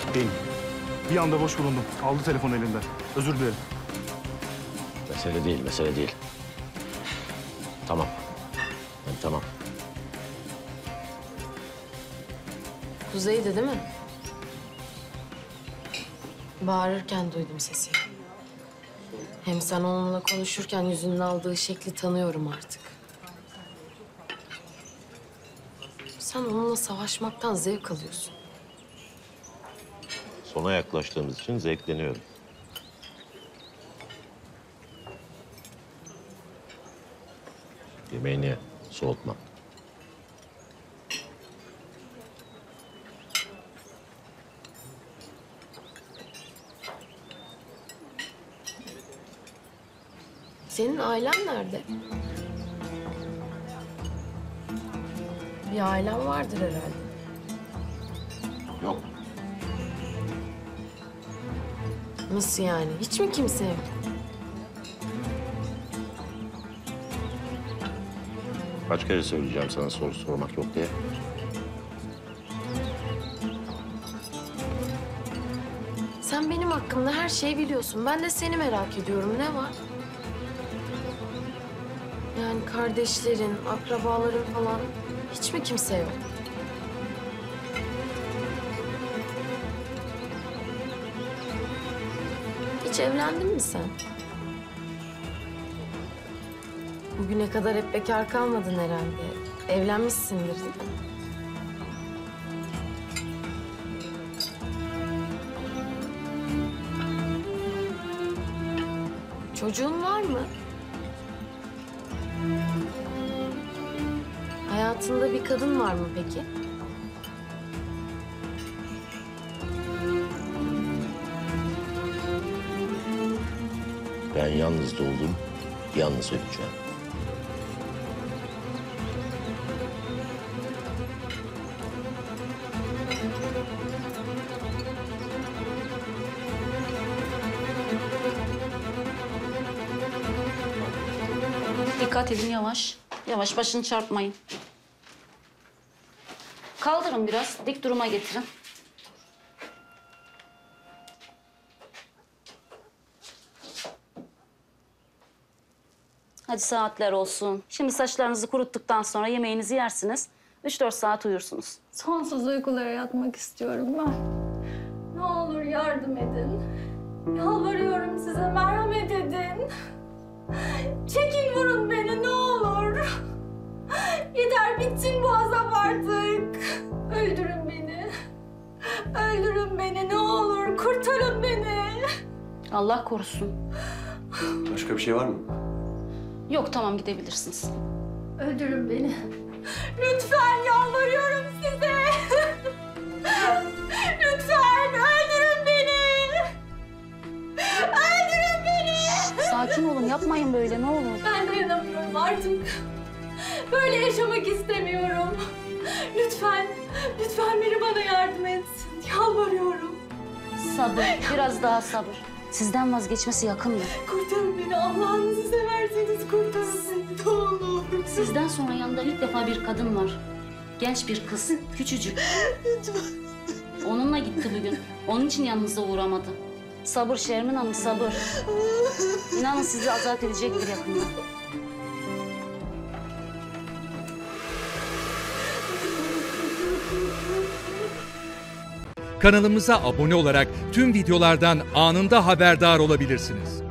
Değil. Bir anda boş bulundum. Aldı telefon elinden. Özür dilerim. Mesele değil, mesele değil. Tamam. Tamam. Kuzey'di değil mi? Bağırırken duydum sesini. Hem sen onunla konuşurken yüzünün aldığı şekli tanıyorum artık. Sen onunla savaşmaktan zevk alıyorsun. Sona yaklaştığımız için zevkleniyorum. Yemeğini soğutma. Senin ailen nerede? Bir ailen vardır herhalde. Yok. Nasıl yani? Hiç mi kimse yok? Kaç kere söyleyeceğim sana soru sormak yok diye. Sen benim hakkımda her şeyi biliyorsun. Ben de seni merak ediyorum. Ne var? Yani kardeşlerin, akrabaların falan hiç mi kimse yok? Hiç evlendin mi sen? Bugüne kadar hep bekar kalmadın herhalde. Evlenmişsindir değil mi? Çocuğun var mı? Hayatında bir kadın var mı peki? Ben yalnız doğdum, yalnız öleceğim. Dikkat edin yavaş. Yavaş başını çarpmayın. Kaldırın biraz. Dik duruma getirin. Hadi saatler olsun. Şimdi saçlarınızı kuruttuktan sonra yemeğinizi yersiniz. 3-4 saat uyursunuz. Sonsuz uykulara yatmak istiyorum ben. Ne olur yardım edin. Yalvarıyorum size, merhamet edin. Çekin vurun beni ne olur. Yeter bitsin bu azap artık. Öldürün beni. Öldürün beni ne olur. Kurtarın beni. Allah korusun. Başka bir şey var mı? Yok tamam gidebilirsiniz. Öldürün beni. Lütfen yalvarıyorum size. Lütfen öldürün beni. Öldürün beni. Sakin olun yapmayın böyle ne olur. Ben dayanamıyorum artık. Böyle yaşamak istemiyorum. Lütfen, lütfen biri bana yardım etsin. Yalvarıyorum. Sabır. Biraz daha sabır. Sizden vazgeçmesi yakındır. Kurtarın beni. Allah'ınızı severseniz kurtarın beni. Ne olur. Sizden sonra yanında ilk defa bir kadın var. Genç bir kız, küçücük. Onunla gitti bugün. Onun için yanınıza uğramadı. Sabır Şermin Hanım, sabır. İnanın sizi azat edecektir yakında. Kanalımıza abone olarak tüm videolardan anında haberdar olabilirsiniz.